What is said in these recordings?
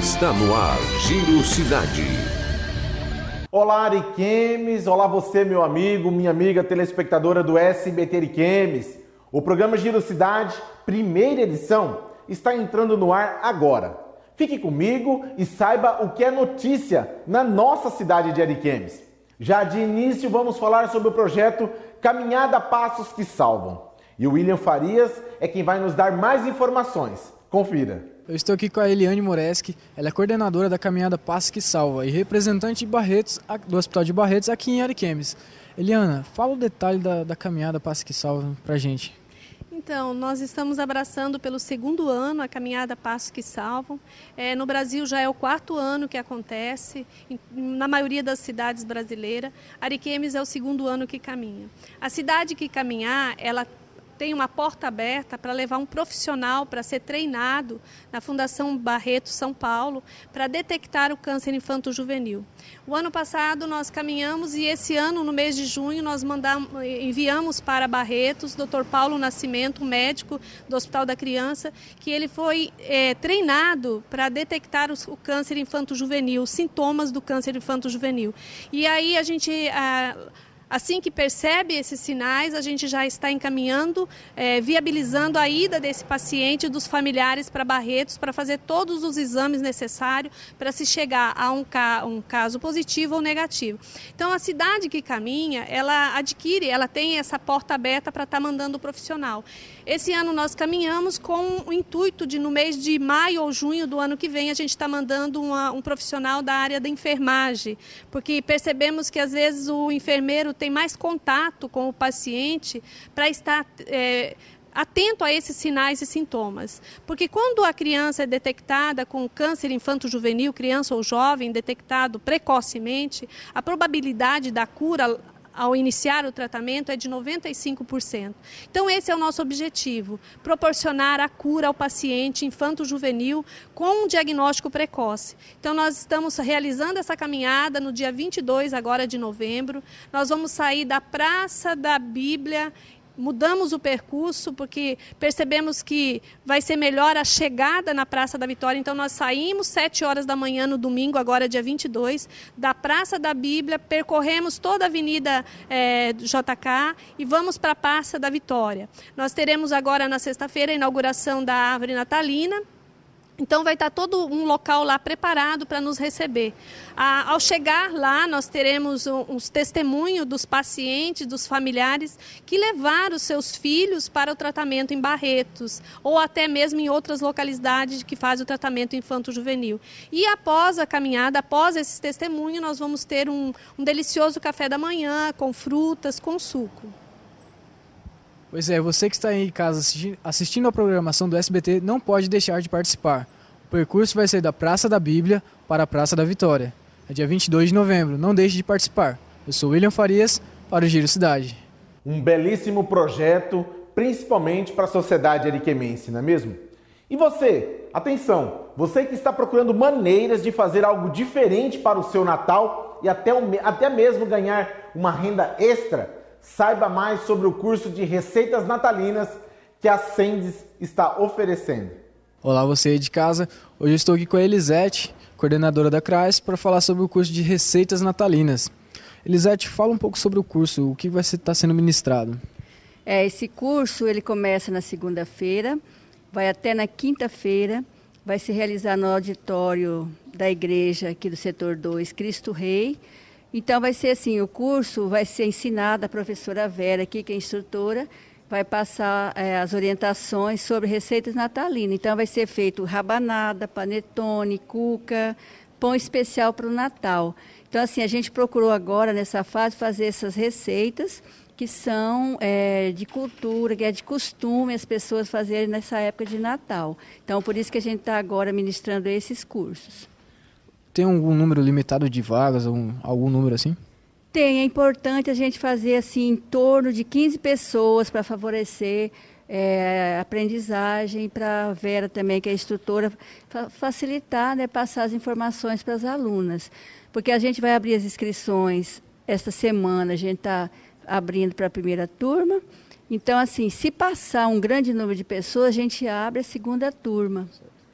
Está no ar, Giro Cidade. Olá, Ariquemes. Olá você, meu amigo, minha amiga telespectadora do SBT Ariquemes. O programa Giro Cidade, primeira edição, está entrando no ar agora. Fique comigo e saiba o que é notícia na nossa cidade de Ariquemes. Já de início, vamos falar sobre o projeto Caminhada Passos que Salvam. E o William Farias é quem vai nos dar mais informações. Confira. Eu estou aqui com a Eliane Moreski, ela é coordenadora da Caminhada Passos que Salva e representante de Barretos, do Hospital de Barretos aqui em Ariquemes. Eliana, fala o detalhe da Caminhada Passos que Salva pra gente. Então, nós estamos abraçando pelo segundo ano a Caminhada Passos que Salvam. No Brasil já é o quarto ano que acontece, na maioria das cidades brasileiras. Ariquemes é o segundo ano que caminha. A cidade que caminhar, ela tem uma porta aberta para levar um profissional para ser treinado na Fundação Barretos, São Paulo, para detectar o câncer infanto-juvenil. O ano passado nós caminhamos e esse ano, no mês de junho, nós enviamos para Barretos o Dr. Paulo Nascimento, médico do Hospital da Criança, que ele foi treinado para detectar o câncer infanto-juvenil, os sintomas do câncer infanto-juvenil. E aí a gente... Assim que percebe esses sinais, a gente já está encaminhando, viabilizando a ida desse paciente e dos familiares para Barretos para fazer todos os exames necessários para se chegar a um caso positivo ou negativo. Então, a cidade que caminha, ela tem essa porta aberta para estar mandando o profissional. Esse ano nós caminhamos com o intuito de, no mês de maio ou junho do ano que vem, a gente está mandando um profissional da área da enfermagem, porque percebemos que às vezes o enfermeiro tem mais contato com o paciente para estar atento a esses sinais e sintomas. Porque quando a criança é detectada com câncer infanto-juvenil, criança ou jovem detectado precocemente, a probabilidade da cura ao iniciar o tratamento é de 95%. Então esse é o nosso objetivo, proporcionar a cura ao paciente infanto-juvenil com um diagnóstico precoce. Então nós estamos realizando essa caminhada no dia 22 agora de novembro. Nós vamos sair da Praça da Bíblia. Mudamos o percurso porque percebemos que vai ser melhor a chegada na Praça da Vitória. Então, nós saímos 7 horas da manhã no domingo, agora dia 22, da Praça da Bíblia, percorremos toda a Avenida JK e vamos para a Praça da Vitória. Nós teremos agora na sexta-feira a inauguração da árvore natalina. Então vai estar todo um local lá preparado para nos receber. Ao chegar lá, nós teremos uns testemunhos dos pacientes, dos familiares, que levaram os seus filhos para o tratamento em Barretos, ou até mesmo em outras localidades que fazem o tratamento infanto-juvenil. E após a caminhada, após esses testemunhos, nós vamos ter um delicioso café da manhã, com frutas, com suco. Pois é, você que está aí em casa assistindo a programação do SBT não pode deixar de participar. O percurso vai ser da Praça da Bíblia para a Praça da Vitória. É dia 22 de novembro, não deixe de participar. Eu sou William Farias para o Giro Cidade. Um belíssimo projeto, principalmente para a sociedade ariquemense, não é mesmo? E você, atenção, você que está procurando maneiras de fazer algo diferente para o seu Natal e até mesmo ganhar uma renda extra, saiba mais sobre o curso de receitas natalinas que a Sendes está oferecendo. Olá, você aí de casa. Hoje eu estou aqui com a Elisete, coordenadora da CRAS, para falar sobre o curso de receitas natalinas. Elisete, fala um pouco sobre o curso, o que vai estar sendo ministrado. Esse curso ele começa na segunda-feira, vai até na quinta-feira, vai se realizar no auditório da igreja aqui do setor 2, Cristo Rei. Então vai ser assim, o curso vai ser ensinado, a professora Vera aqui, que é instrutora, vai passar as orientações sobre receitas natalinas. Então vai ser feito rabanada, panetone, cuca, pão especial para o Natal. Então assim, a gente procurou agora nessa fase fazer essas receitas que são de cultura, que é de costume as pessoas fazerem nessa época de Natal. Então por isso que a gente está agora ministrando esses cursos. Tem algum número limitado de vagas, algum número assim? Tem, é importante a gente fazer assim, em torno de 15 pessoas para favorecer a aprendizagem, para a Vera também, que é a instrutora, facilitar, né, passar as informações para as alunas. Porque a gente vai abrir as inscrições esta semana, a gente está abrindo para a primeira turma. Então, assim, se passar um grande número de pessoas, a gente abre a segunda turma.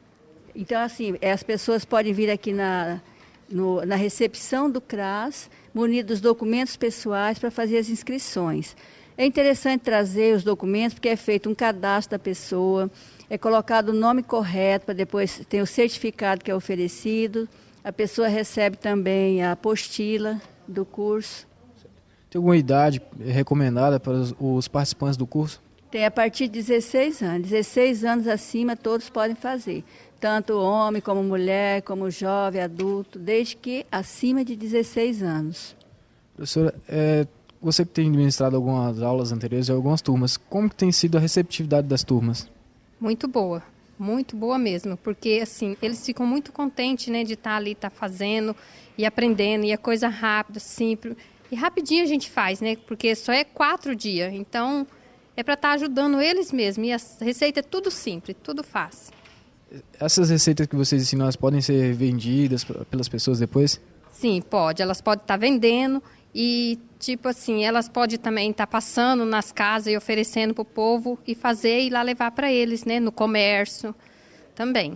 Então, assim, as pessoas podem vir aqui na recepção do CRAS, munido dos documentos pessoais para fazer as inscrições. É interessante trazer os documentos, porque é feito um cadastro da pessoa, é colocado o nome correto, para depois ter o certificado que é oferecido. A pessoa recebe também a apostila do curso. Tem alguma idade recomendada para os participantes do curso? Tem a partir de 16 anos. 16 anos acima todos podem fazer. Tanto homem, como mulher, como jovem, adulto, desde que acima de 16 anos. Professora, você que tem ministrado algumas aulas anteriores e algumas turmas, como que tem sido a receptividade das turmas? Muito boa mesmo, porque assim, eles ficam muito contentes, né, de estar ali, fazendo e aprendendo, e é coisa rápida, simples, e rapidinho a gente faz, né, porque só é 4 dias, então é para estar ajudando eles mesmos, e a receita é tudo simples, tudo fácil. Essas receitas que vocês ensinam, elas podem ser vendidas pelas pessoas depois? Sim, pode, elas podem estar vendendo e, tipo assim, elas podem também estar passando nas casas e oferecendo para o povo e fazer e lá levar para eles, né, no comércio também.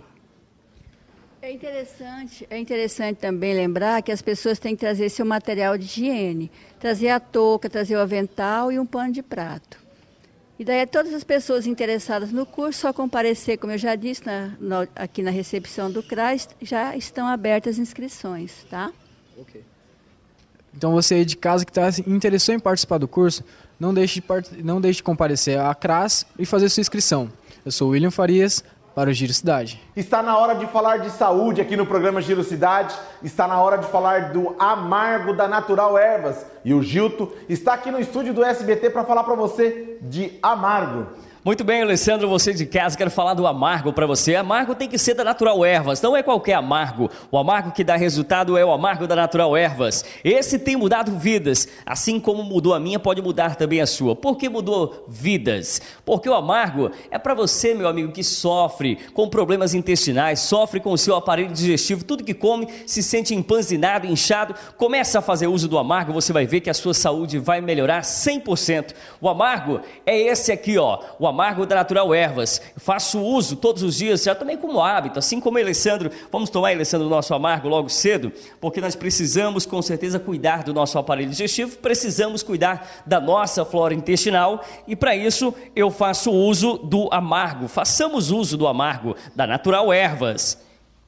É interessante também lembrar que as pessoas têm que trazer seu material de higiene, trazer a touca, trazer o avental e um pano de prato. E daí todas as pessoas interessadas no curso, só comparecer, como eu já disse, aqui na recepção do CRAS, já estão abertas as inscrições, tá? Ok. Então você aí de casa que interessou em participar do curso, não deixe de comparecer à CRAS e fazer sua inscrição. Eu sou William Farias, para o Giro Cidade. Está na hora de falar de saúde aqui no programa Giro Cidade. Está na hora de falar do Amargo da Natural Ervas. E o Gilto está aqui no estúdio do SBT para falar para você de Amargo. Muito bem, Alessandro, você de casa, quero falar do Amargo para você. Amargo tem que ser da Natural Ervas, não é qualquer Amargo. O Amargo que dá resultado é o Amargo da Natural Ervas. Esse tem mudado vidas, assim como mudou a minha, pode mudar também a sua. Por que mudou vidas? Porque o Amargo é para você, meu amigo, que sofre com problemas intestinais, sofre com o seu aparelho digestivo, tudo que come se sente empanzinado, inchado. Começa a fazer uso do Amargo, você vai ver que a sua saúde vai melhorar 100%. O Amargo é esse aqui, ó, o Amargo da Natural Ervas. Eu faço uso todos os dias, já também como hábito, assim como o Alessandro. Vamos tomar, Alessandro, o nosso Amargo logo cedo, porque nós precisamos com certeza cuidar do nosso aparelho digestivo, precisamos cuidar da nossa flora intestinal e para isso eu faço uso do Amargo. Façamos uso do Amargo da Natural Ervas.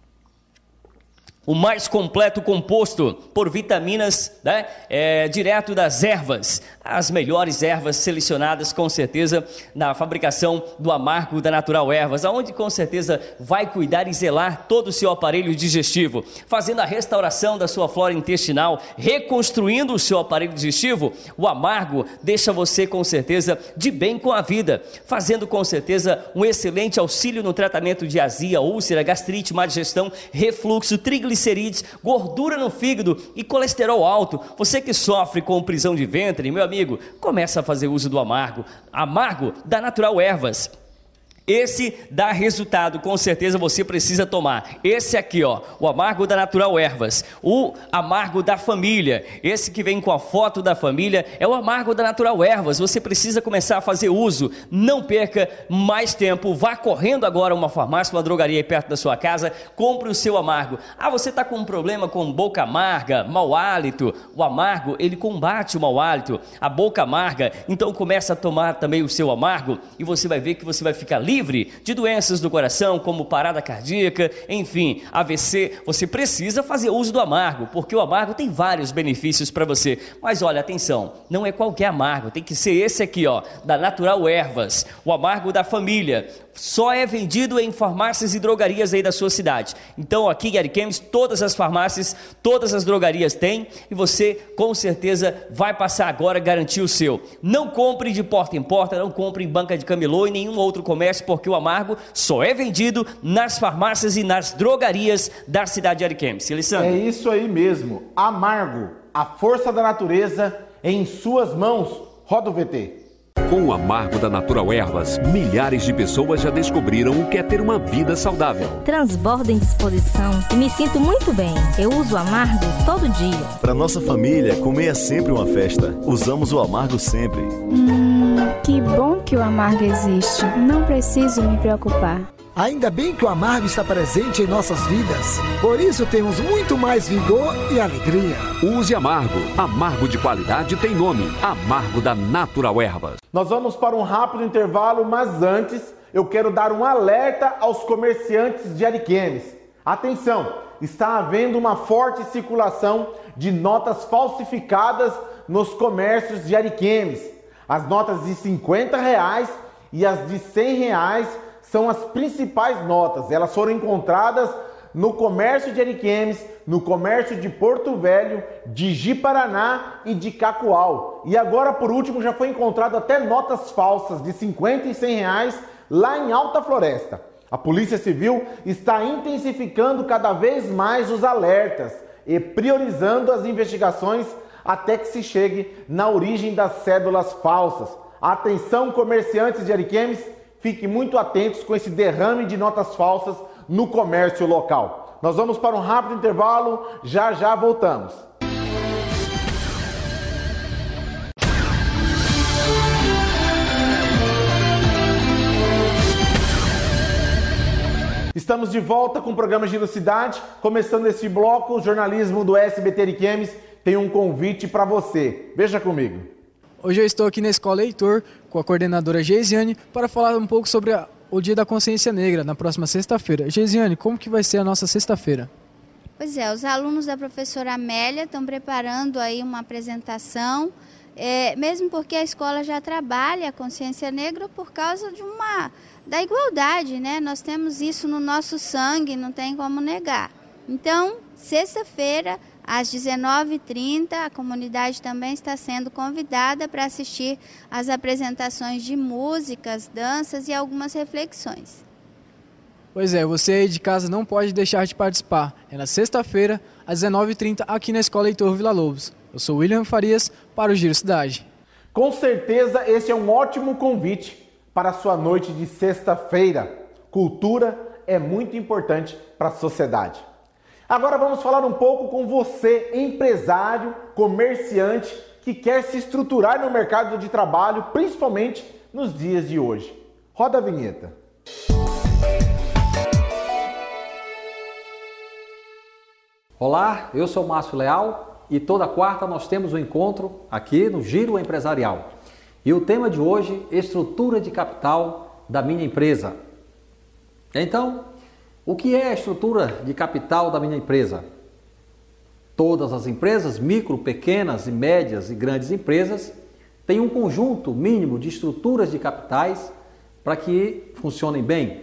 O mais completo composto por vitaminas, né? Direto das ervas, as melhores ervas selecionadas com certeza na fabricação do Amargo da Natural Ervas, aonde com certeza vai cuidar e zelar todo o seu aparelho digestivo, fazendo a restauração da sua flora intestinal, reconstruindo o seu aparelho digestivo. O Amargo deixa você com certeza de bem com a vida, fazendo com certeza um excelente auxílio no tratamento de azia, úlcera, gastrite, má digestão, refluxo, triglicerídeos, gordura no fígado e colesterol alto. Você que sofre com prisão de ventre, meu amigo, começa a fazer uso do Amargo. Amargo da Natural Ervas. Esse dá resultado, com certeza você precisa tomar. Esse aqui, ó, o Amargo da Natural Ervas, o Amargo da Família. Esse que vem com a foto da família é o Amargo da Natural Ervas. Você precisa começar a fazer uso. Não perca mais tempo. Vá correndo agora a uma farmácia, uma drogaria aí perto da sua casa. Compre o seu Amargo. Ah, você está com um problema com boca amarga, mau hálito. O Amargo, ele combate o mau hálito, a boca amarga. Então começa a tomar também o seu Amargo e você vai ver que você vai ficar livre de doenças do coração, como parada cardíaca, enfim, AVC. Você precisa fazer uso do Amargo, porque o Amargo tem vários benefícios para você. Mas olha, atenção, não é qualquer Amargo, tem que ser esse aqui, ó, da Natural Ervas, o Amargo da Família. Só é vendido em farmácias e drogarias aí da sua cidade. Então aqui em Ariquemes, todas as farmácias, todas as drogarias têm e você com certeza vai passar agora a garantir o seu. Não compre de porta em porta, não compre em banca de camelô e nenhum outro comércio, porque o Amargo só é vendido nas farmácias e nas drogarias da cidade de Ariquemes. Alessandro? É isso aí mesmo. Amargo, a força da natureza em suas mãos. Roda o VT. Com o Amargo da Natural Ervas, milhares de pessoas já descobriram o que é ter uma vida saudável. Transbordo em disposição e me sinto muito bem. Eu uso o Amargo todo dia. Para nossa família, comer é sempre uma festa. Usamos o Amargo sempre. Que bom que o Amargo existe. Não preciso me preocupar. Ainda bem que o amargo está presente em nossas vidas. Por isso temos muito mais vigor e alegria. Use Amargo. Amargo de qualidade tem nome. Amargo da Natural Ervas. Nós vamos para um rápido intervalo, mas antes eu quero dar um alerta aos comerciantes de Ariquemes. Atenção, está havendo uma forte circulação de notas falsificadas nos comércios de Ariquemes. As notas de R$50 e as de R$100 são as principais notas. Elas foram encontradas no comércio de Ariquemes, no comércio de Porto Velho, de Ji-Paraná e de Cacoal. E agora, por último, já foi encontrado até notas falsas de R$50 e R$100 lá em Alta Floresta. A Polícia Civil está intensificando cada vez mais os alertas e priorizando as investigações até que se chegue na origem das cédulas falsas. Atenção, comerciantes de Ariquemes, fiquem muito atentos com esse derrame de notas falsas no comércio local. Nós vamos para um rápido intervalo, já já voltamos. Estamos de volta com o programa Giro Cidade. Começando esse bloco, o jornalismo do SBT Ariquemes tem um convite para você. Veja comigo. Hoje eu estou aqui na Escola Heitor com a coordenadora Geisiane para falar um pouco sobre o Dia da Consciência Negra, na próxima sexta-feira. Geisiane, como que vai ser a nossa sexta-feira? Pois é, os alunos da professora Amélia estão preparando aí uma apresentação, mesmo porque a escola já trabalha a consciência negra por causa da igualdade, né? Nós temos isso no nosso sangue, não tem como negar. Então, sexta-feira, às 19h30, a comunidade também está sendo convidada para assistir às apresentações de músicas, danças e algumas reflexões. Pois é, você aí de casa não pode deixar de participar. É na sexta-feira, às 19h30, aqui na Escola Heitor Villa-Lobos. Eu sou William Farias, para o Giro Cidade. Com certeza, esse é um ótimo convite para a sua noite de sexta-feira. Cultura é muito importante para a sociedade. Agora vamos falar um pouco com você, empresário, comerciante, que quer se estruturar no mercado de trabalho, principalmente nos dias de hoje. Roda a vinheta. Olá, eu sou Márcio Leal e toda quarta nós temos um encontro aqui no Giro Empresarial. E o tema de hoje, estrutura de capital da minha empresa. Então, o que é a estrutura de capital da minha empresa? Todas as empresas, micro, pequenas e médias e grandes empresas, têm um conjunto mínimo de estruturas de capitais para que funcionem bem.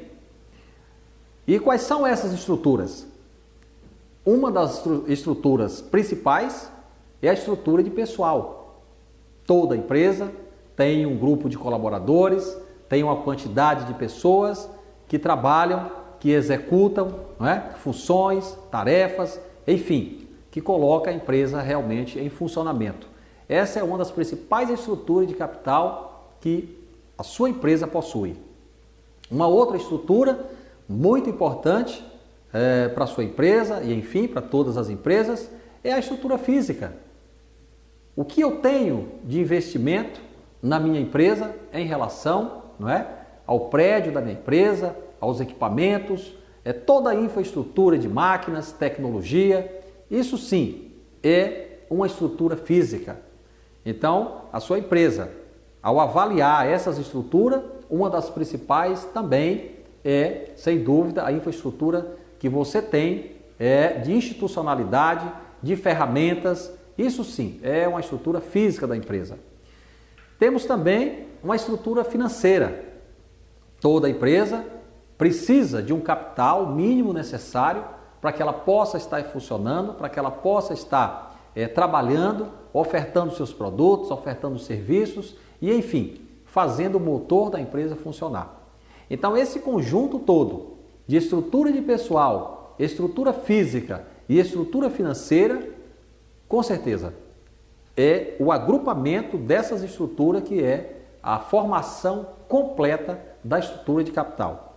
E quais são essas estruturas? Uma das estruturas principais é a estrutura de pessoal. Toda empresa tem um grupo de colaboradores, tem uma quantidade de pessoas que trabalham, que executam, funções, tarefas, enfim, que coloca a empresa realmente em funcionamento. Essa é uma das principais estruturas de capital que a sua empresa possui. Uma outra estrutura muito importante para a sua empresa e, enfim, para todas as empresas é a estrutura física. O que eu tenho de investimento na minha empresa em relação ao prédio da minha empresa, aos equipamentos, toda a infraestrutura de máquinas, tecnologia, isso sim é uma estrutura física. Então, a sua empresa, ao avaliar essas estruturas, uma das principais também é, sem dúvida, a infraestrutura que você tem de institucionalidade, de ferramentas, isso sim é uma estrutura física da empresa. Temos também uma estrutura financeira. Toda empresa precisa de um capital mínimo necessário para que ela possa estar funcionando, para que ela possa estar trabalhando, ofertando seus produtos, ofertando serviços e, enfim, fazendo o motor da empresa funcionar. Então, esse conjunto todo de estrutura de pessoal, estrutura física e estrutura financeira, com certeza, é o agrupamento dessas estruturas que é a formação completa da estrutura de capital.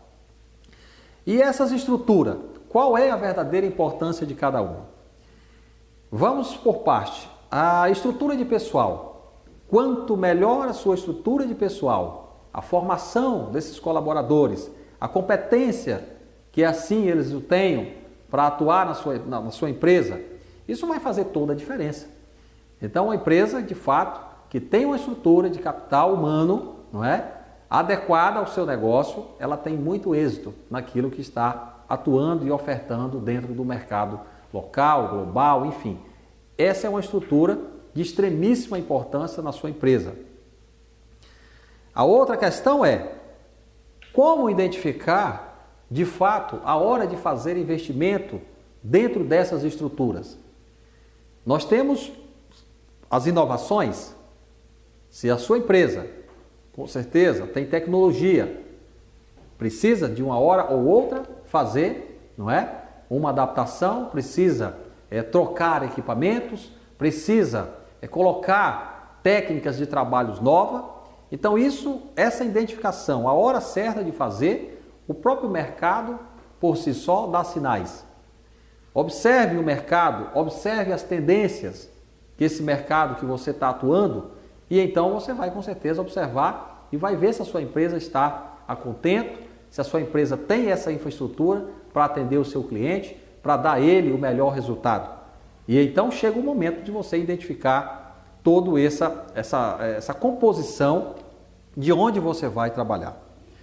E essas estruturas, qual é a verdadeira importância de cada uma? Vamos por parte. A estrutura de pessoal. Quanto melhor a sua estrutura de pessoal, a formação desses colaboradores, a competência que assim eles o tenham para atuar na sua empresa, isso vai fazer toda a diferença. Então, uma empresa, de fato, que tem uma estrutura de capital humano, não é, adequada ao seu negócio, ela tem muito êxito naquilo que está atuando e ofertando dentro do mercado local, global, enfim. Essa é uma estrutura de extremíssima importância na sua empresa. A outra questão é como identificar, de fato, a hora de fazer investimento dentro dessas estruturas. Nós temos as inovações. Se a sua empresa, com certeza, tem tecnologia, precisa de uma hora ou outra fazer, não é? Uma adaptação, precisa trocar equipamentos, precisa colocar técnicas de trabalhos novas. Então essa identificação, a hora certa de fazer, o próprio mercado por si só dá sinais. Observe o mercado, observe as tendências que esse mercado que você está atuando, e então você vai com certeza observar e vai ver se a sua empresa está a contento, se a sua empresa tem essa infraestrutura para atender o seu cliente, para dar a ele o melhor resultado. E então chega o momento de você identificar toda essa composição de onde você vai trabalhar.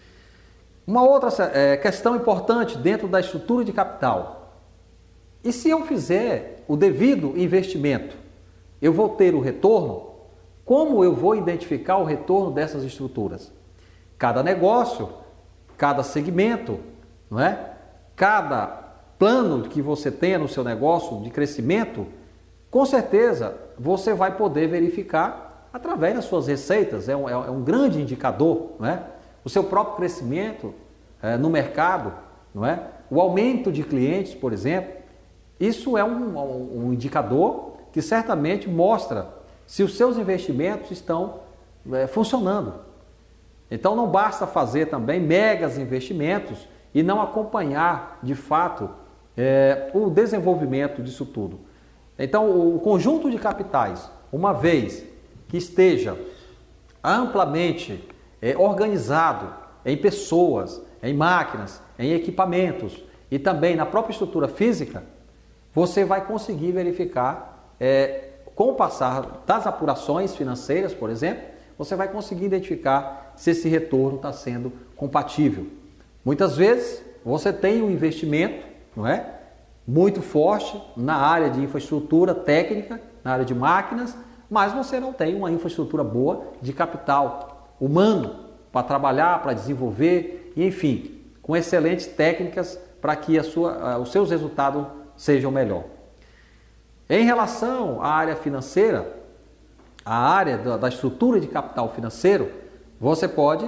Uma outra questão importante dentro da estrutura de capital. E se eu fizer o devido investimento, eu vou ter o retorno? Como eu vou identificar o retorno dessas estruturas? Cada negócio, cada segmento, não é? Cada plano que você tenha no seu negócio de crescimento, com certeza você vai poder verificar através das suas receitas. É um grande indicador, não é? O seu próprio crescimento no mercado, não é? O aumento de clientes, por exemplo, isso é um indicador que certamente mostra se os seus investimentos estão funcionando. Então não basta fazer também megas investimentos e não acompanhar de fato o desenvolvimento disso tudo. Então o conjunto de capitais, uma vez que esteja amplamente organizado em pessoas, em máquinas, em equipamentos e também na própria estrutura física, você vai conseguir verificar, com o passar das apurações financeiras, por exemplo, você vai conseguir identificar se esse retorno está sendo compatível. Muitas vezes você tem um investimento, não é, muito forte na área de infraestrutura técnica, na área de máquinas, mas você não tem uma infraestrutura boa de capital humano para trabalhar, para desenvolver, e, enfim, com excelentes técnicas para que os seus resultados sejam melhor. Em relação à área financeira, a área da estrutura de capital financeiro, você pode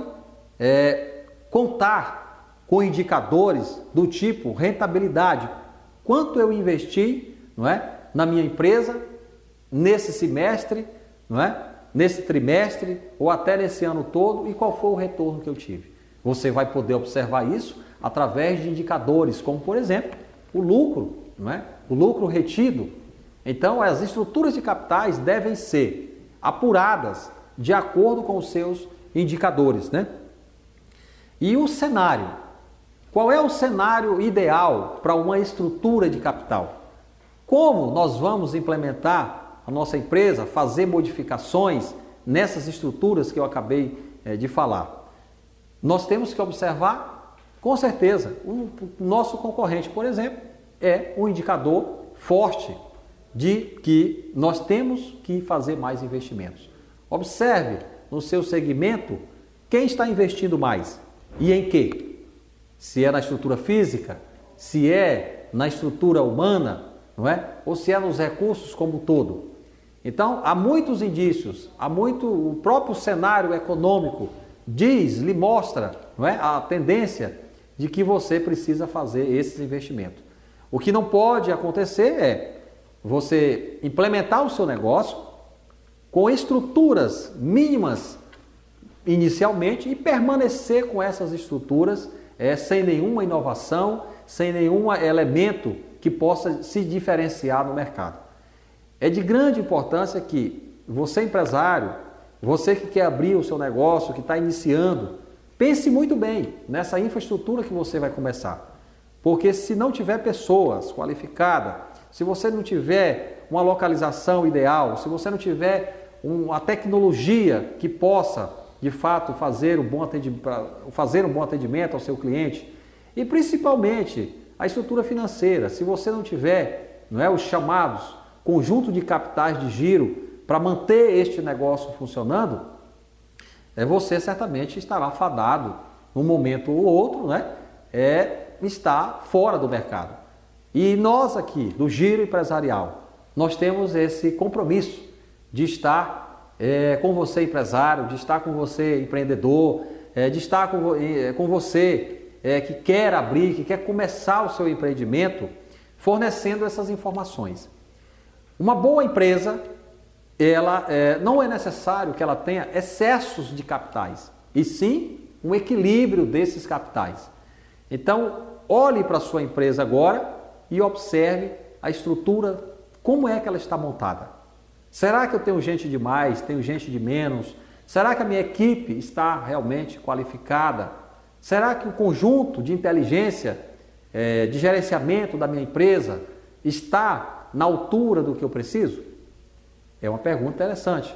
contar com indicadores do tipo rentabilidade. Quanto eu investi, não é, na minha empresa nesse semestre, não é, nesse trimestre ou até nesse ano todo, e qual foi o retorno que eu tive. Você vai poder observar isso através de indicadores, como por exemplo o lucro, não é, o lucro retido. Então as estruturas de capitais devem ser apuradas de acordo com os seus indicadores, né? E o cenário? Qual é o cenário ideal para uma estrutura de capital? Como nós vamos implementar a nossa empresa, fazer modificações nessas estruturas que eu acabei de falar? Nós temos que observar, com certeza, o nosso concorrente, por exemplo, é um indicador forte de que nós temos que fazer mais investimentos. Observe no seu segmento quem está investindo mais e em quê? Se é na estrutura física, se é na estrutura humana, não é? Ou se é nos recursos como um todo. Então, há muitos indícios, o próprio cenário econômico lhe mostra, não é, a tendência de que você precisa fazer esses investimentos. O que não pode acontecer é você implementar o seu negócio com estruturas mínimas inicialmente e permanecer com essas estruturas sem nenhuma inovação, sem nenhum elemento que possa se diferenciar no mercado. É de grande importância que você, empresário, você que quer abrir o seu negócio, que está iniciando, pense muito bem nessa infraestrutura que você vai começar. Porque se não tiver pessoas qualificadas, se você não tiver uma localização ideal, se você não tiver uma tecnologia que possa, de fato, fazer um bom atendimento ao seu cliente, e principalmente a estrutura financeira, se você não tiver, os chamados conjunto de capitais de giro para manter este negócio funcionando, você certamente estará fadado, num momento ou outro, está fora do mercado. E nós aqui, do Giro Empresarial, nós temos esse compromisso de estar com você, empresário, de estar com você, empreendedor, de estar com você que quer abrir, que quer começar o seu empreendimento, fornecendo essas informações. Uma boa empresa, ela não é necessário que ela tenha excessos de capitais, e sim um equilíbrio desses capitais. Então, olhe para a sua empresa agora e observe a estrutura, como é que ela está montada. Será que eu tenho gente de mais, tenho gente de menos? Será que a minha equipe está realmente qualificada? Será que o conjunto de inteligência, de gerenciamento da minha empresa está na altura do que eu preciso? É uma pergunta interessante.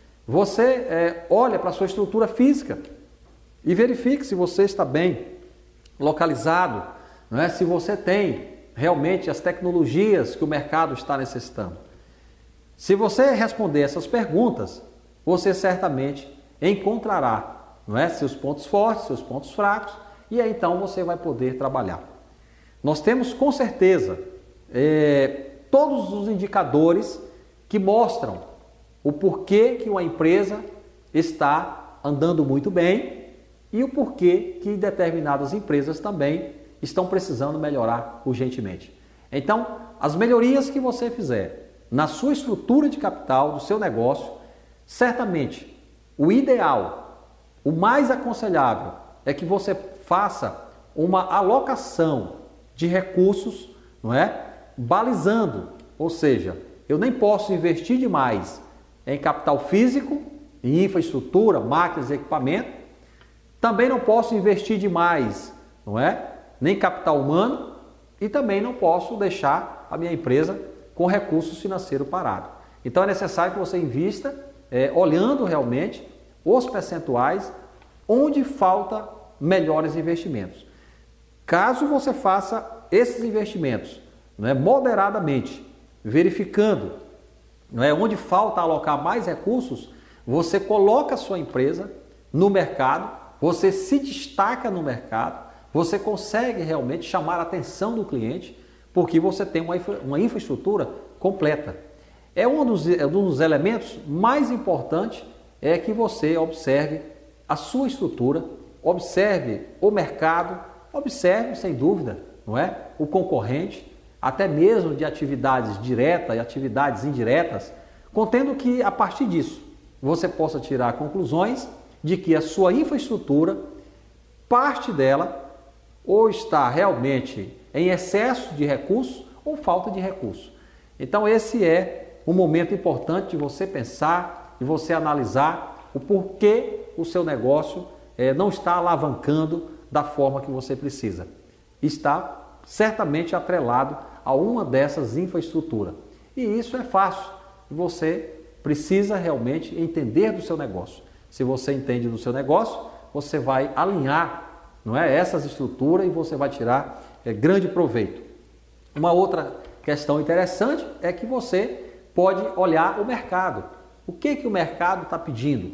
Você olha para a sua estrutura física e verifique se você está bem localizado, se você tem realmente as tecnologias que o mercado está necessitando. Se você responder essas perguntas, você certamente encontrará seus pontos fortes, seus pontos fracos, e aí então você vai poder trabalhar. Nós temos com certeza todos os indicadores que mostram o porquê que uma empresa está andando muito bem e o porquê que determinadas empresas também estão precisando melhorar urgentemente. Então, as melhorias que você fizer na sua estrutura de capital do seu negócio, certamente o ideal, o mais aconselhável é que você faça uma alocação de recursos, balizando, ou seja, eu nem posso investir demais em capital físico, em infraestrutura, máquinas e equipamento, também não posso investir demais, nem capital humano, e também não posso deixar a minha empresa com recursos financeiros parados. Então é necessário que você invista olhando realmente os percentuais onde falta melhores investimentos. Caso você faça esses investimentos moderadamente, verificando onde falta alocar mais recursos, você coloca a sua empresa no mercado, você se destaca no mercado, você consegue realmente chamar a atenção do cliente, porque você tem uma infraestrutura completa. Um dos elementos mais importantes é que você observe a sua estrutura, observe o mercado, observe, sem dúvida, o concorrente, até mesmo de atividades diretas e atividades indiretas, contendo que, a partir disso, você possa tirar conclusões de que a sua infraestrutura, parte dela, ou está realmente em excesso de recursos ou falta de recursos. Então esse é um momento importante de você pensar e você analisar o porquê o seu negócio não está alavancando da forma que você precisa. Está certamente atrelado a uma dessas infraestruturas. E isso é fácil. Você precisa realmente entender do seu negócio. Se você entende do seu negócio, você vai alinhar essas estruturas e você vai tirar grande proveito. Uma outra questão interessante é que você pode olhar o mercado. O que o mercado está pedindo?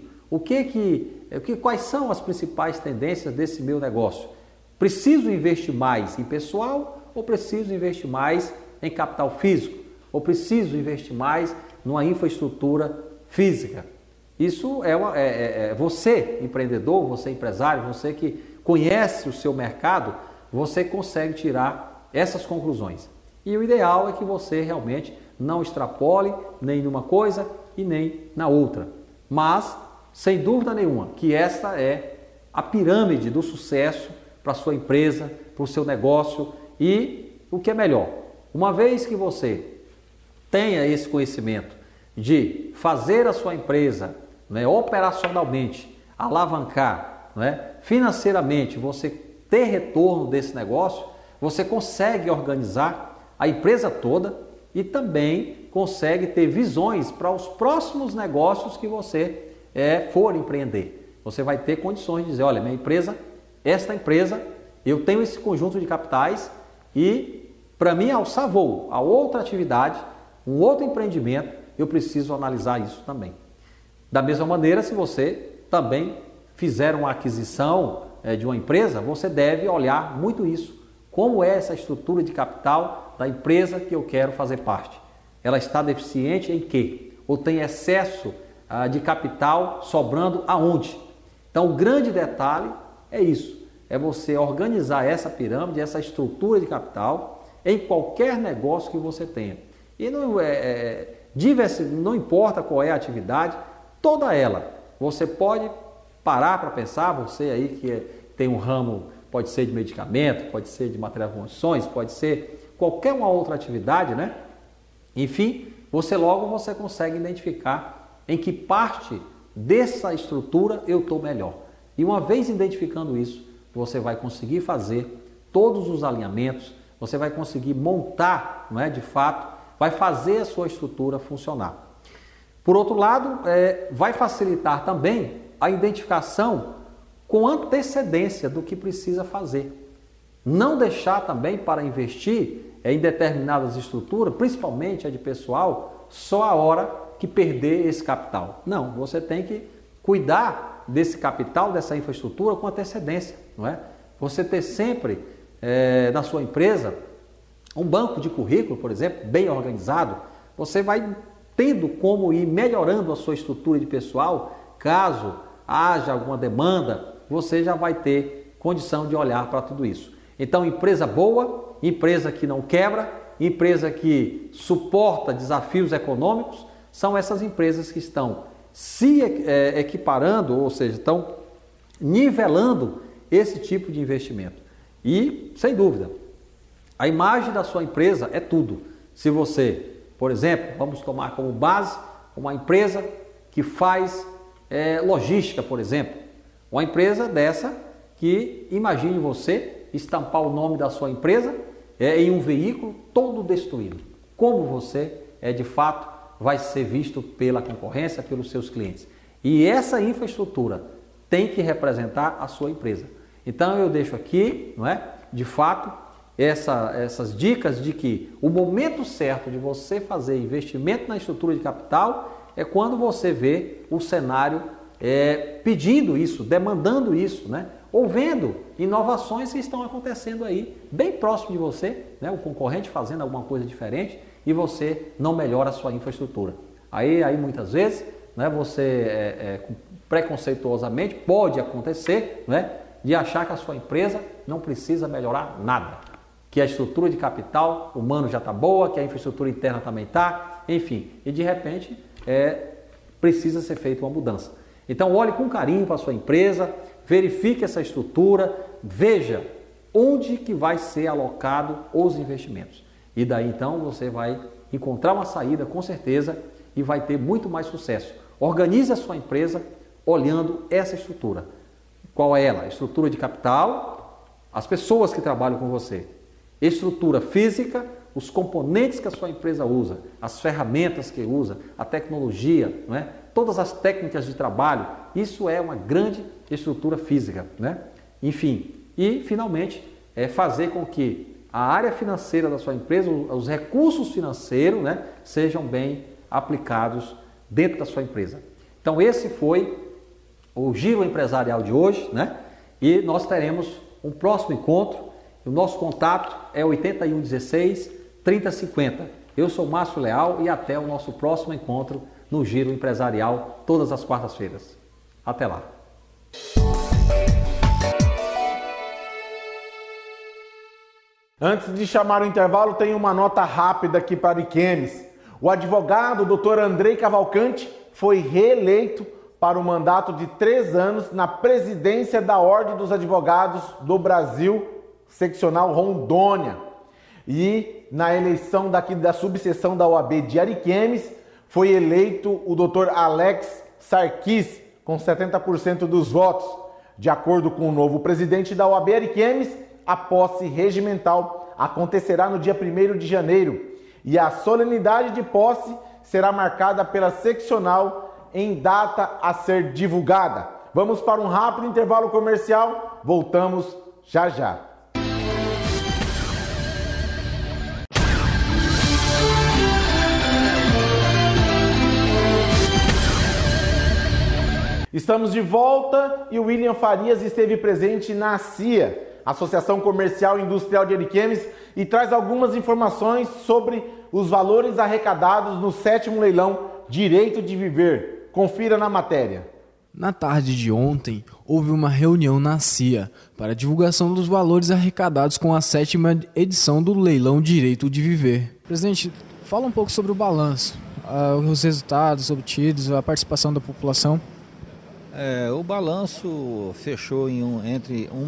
Quais são as principais tendências desse meu negócio? Preciso investir mais em pessoal ou preciso investir mais em capital físico? Ou preciso investir mais numa infraestrutura física? Isso você, empreendedor, você empresário, você que conhece o seu mercado, você consegue tirar essas conclusões. E o ideal é que você realmente não extrapole nem numa coisa e nem na outra. Mas, sem dúvida nenhuma, que essa é a pirâmide do sucesso para a sua empresa, para o seu negócio e o que é melhor. Uma vez que você tenha esse conhecimento de fazer a sua empresa operacionalmente alavancar, financeiramente você ter retorno desse negócio, você consegue organizar a empresa toda e também consegue ter visões para os próximos negócios que você for empreender. Você vai ter condições de dizer, olha, minha empresa, esta empresa, eu tenho esse conjunto de capitais e para mim alçar voo a outra atividade, um outro empreendimento, eu preciso analisar isso também. Da mesma maneira, se você também fizer uma aquisição de uma empresa, você deve olhar muito isso. Como é essa estrutura de capital da empresa que eu quero fazer parte? Ela está deficiente em quê? Ou tem excesso de capital sobrando aonde? Então, o grande detalhe é isso. É você organizar essa pirâmide, essa estrutura de capital em qualquer negócio que você tenha. E não importa qual é a atividade, toda ela. Você pode parar para pensar, você aí que tem um ramo, pode ser de medicamento, pode ser de material de construções, pode ser qualquer uma outra atividade, né? Enfim, você consegue identificar em que parte dessa estrutura eu estou melhor. E uma vez identificando isso, você vai conseguir fazer todos os alinhamentos, você vai conseguir montar, não é, de fato, vai fazer a sua estrutura funcionar. Por outro lado, vai facilitar também a identificação com antecedência do que precisa fazer. Não deixar também para investir em determinadas estruturas, principalmente a de pessoal, só a hora que perder esse capital. Não, você tem que cuidar desse capital, dessa infraestrutura com antecedência, não é? Você ter sempre na sua empresa um banco de currículo, por exemplo, bem organizado, você vai tendo como ir melhorando a sua estrutura de pessoal, caso haja alguma demanda, você já vai ter condição de olhar para tudo isso. Então, empresa boa, empresa que não quebra, empresa que suporta desafios econômicos, são essas empresas que estão se equiparando, ou seja, estão nivelando esse tipo de investimento. E, sem dúvida, a imagem da sua empresa é tudo. Se você, por exemplo, vamos tomar como base uma empresa que faz logística, por exemplo. Uma empresa dessa que, imagine você, estampar o nome da sua empresa em um veículo todo destruído. Como você, de fato, vai ser visto pela concorrência, pelos seus clientes. E essa infraestrutura tem que representar a sua empresa. Então, eu deixo aqui, não é, de fato, essas dicas de que o momento certo de você fazer investimento na estrutura de capital é quando você vê o cenário pedindo isso, demandando isso, né? Ou vendo inovações que estão acontecendo aí, bem próximo de você, né? O concorrente fazendo alguma coisa diferente e você não melhora a sua infraestrutura. Aí muitas vezes, né, você preconceituosamente pode acontecer, né, de achar que a sua empresa não precisa melhorar nada, que a estrutura de capital humano já está boa, que a infraestrutura interna também está, enfim, e de repente precisa ser feita uma mudança. Então olhe com carinho para a sua empresa, verifique essa estrutura, veja onde que vai ser alocado os investimentos. E daí então você vai encontrar uma saída com certeza e vai ter muito mais sucesso. Organize a sua empresa olhando essa estrutura. Qual é ela? Estrutura de capital, as pessoas que trabalham com você. Estrutura física, os componentes que a sua empresa usa, as ferramentas que usa, a tecnologia, não é? Todas as técnicas de trabalho, isso é uma grande estrutura física, né? Enfim, e finalmente fazer com que a área financeira da sua empresa, os recursos financeiros, né, sejam bem aplicados dentro da sua empresa. Então esse foi o Giro Empresarial de hoje, né? E nós teremos um próximo encontro. O nosso contato é 8116 3050. Eu sou Márcio Leal e até o nosso próximo encontro no Giro Empresarial, todas as quartas-feiras. Até lá. Antes de chamar o intervalo, tem uma nota rápida aqui para Ariquemes. O advogado Dr. Andrei Cavalcante foi reeleito para o mandato de 3 anos na presidência da Ordem dos Advogados do Brasil, seccional Rondônia. E na eleição daqui da subseção da OAB de Ariquemes, foi eleito o Dr. Alex Sarkis, com 70% dos votos. De acordo com o novo presidente da OAB Ariquemes, a posse regimental acontecerá no dia 1º de janeiro e a solenidade de posse será marcada pela seccional em data a ser divulgada. Vamos para um rápido intervalo comercial, voltamos já já. Estamos de volta e o William Farias esteve presente na ACIA, Associação Comercial e Industrial de Ariquemes, e traz algumas informações sobre os valores arrecadados no 7º leilão Direito de Viver. Confira na matéria. Na tarde de ontem, houve uma reunião na ACIA para a divulgação dos valores arrecadados com a 7ª edição do leilão Direito de Viver. Presidente, fala um pouco sobre o balanço, os resultados obtidos, a participação da população. O balanço fechou entre R$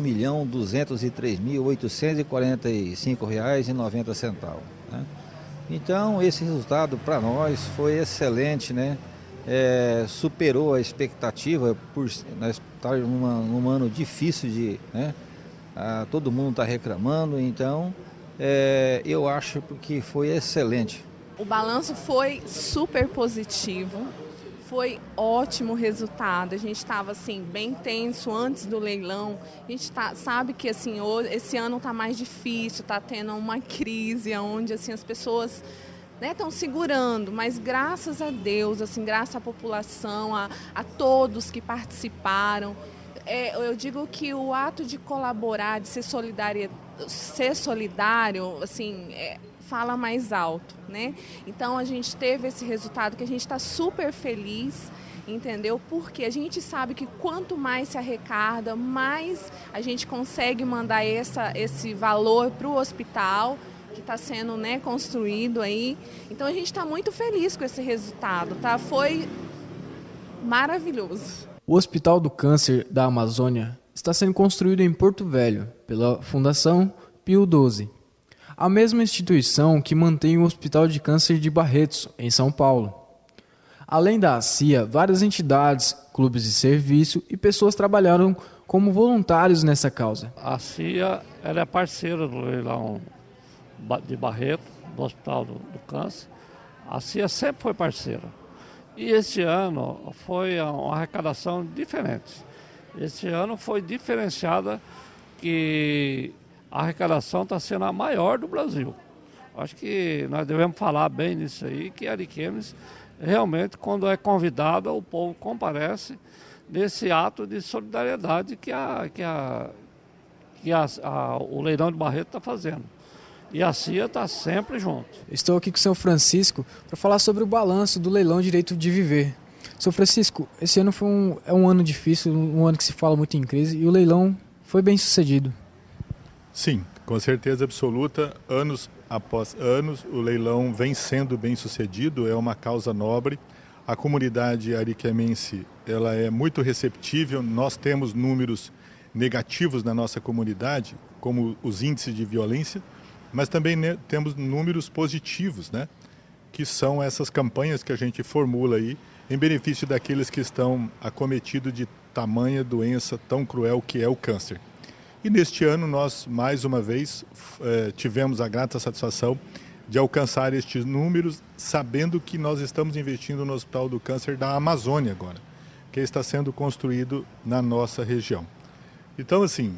1.203.845,90. Né? Então, esse resultado para nós foi excelente, né? Superou a expectativa por nós estar num ano difícil né? Todo mundo está reclamando, então eu acho que foi excelente. O balanço foi super positivo. Foi ótimo o resultado, a gente estava assim, bem tenso antes do leilão, a gente sabe que assim, esse ano está mais difícil, está tendo uma crise onde assim, as pessoas estão segurando, mas graças a Deus, assim, graças à população, a todos que participaram, eu digo que o ato de colaborar, de ser solidário, assim, fala mais alto, né? Então a gente teve esse resultado que a gente está super feliz, entendeu? Porque a gente sabe que quanto mais se arrecada, mais a gente consegue mandar esse valor para o hospital que está sendo, né, construído aí. Então a gente está muito feliz com esse resultado, tá? Foi maravilhoso. O Hospital do Câncer da Amazônia está sendo construído em Porto Velho pela Fundação Pio XII. A mesma instituição que mantém o Hospital de Câncer de Barretos, em São Paulo. Além da ACIA, várias entidades, clubes de serviço e pessoas trabalharam como voluntários nessa causa. A ACIA ela é parceira do leilão de Barreto, do Hospital do Câncer. A ACIA sempre foi parceira. E este ano foi uma arrecadação diferente. Este ano foi diferenciada que a arrecadação está sendo a maior do Brasil. Acho que nós devemos falar bem nisso aí, que Ariquemes, realmente, quando é convidado, o povo comparece nesse ato de solidariedade que o leilão de Barreto está fazendo. E a CIA está sempre junto. Estou aqui com o Sr. Francisco para falar sobre o balanço do leilão Direito de Viver. Sr. Francisco, esse ano foi um ano difícil, um ano que se fala muito em crise, e o leilão foi bem sucedido. Sim, com certeza absoluta, anos após anos, o leilão vem sendo bem sucedido, é uma causa nobre. A comunidade ariquemense ela é muito receptível, nós temos números negativos na nossa comunidade, como os índices de violência, mas também temos números positivos, né? Que são essas campanhas que a gente formula aí em benefício daqueles que estão acometidos de tamanha doença tão cruel que é o câncer. E neste ano nós, mais uma vez, tivemos a grata satisfação de alcançar estes números, sabendo que nós estamos investindo no Hospital do Câncer da Amazônia agora, que está sendo construído na nossa região. Então, assim,